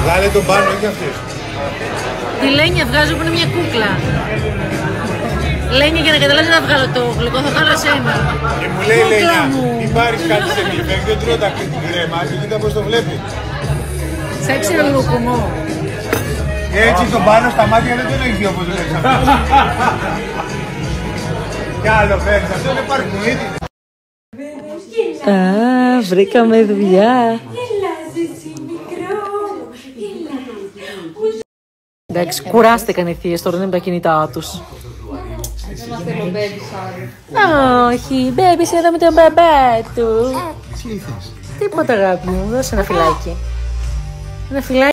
Βγάλε τον πάνω, όχι αυτός. Τη Λένια βγάζω που είναι μια κούκλα. Λένια, για να καταλάβεις να βγάλω το γλυκό, θα βγάλω εσένα. Και μου λέει Λένια, μην πάρεις κάτι σε μιλιπέκ, δεν τρώω τα κρέμα και κοίτα πως το βλέπει. Σαν ξερολουκουμό. Έτσι τον πάνω στα μάτια δεν τον έχει δει όπως βλέπεις αυτό. Κι άλλο φέρνεις, αυτό είναι παρκουίδι. Α, βρήκαμε δουλειά. Εντάξει, κουράστηκαν οι θείες, τώρα είναι με τα κινητά τους. Όχι, μπέμπι, εδώ με τον μπαμπά του. Τίποτα, αγάπη μου, δώσε ένα φυλάκι. Ένα φυλάκι.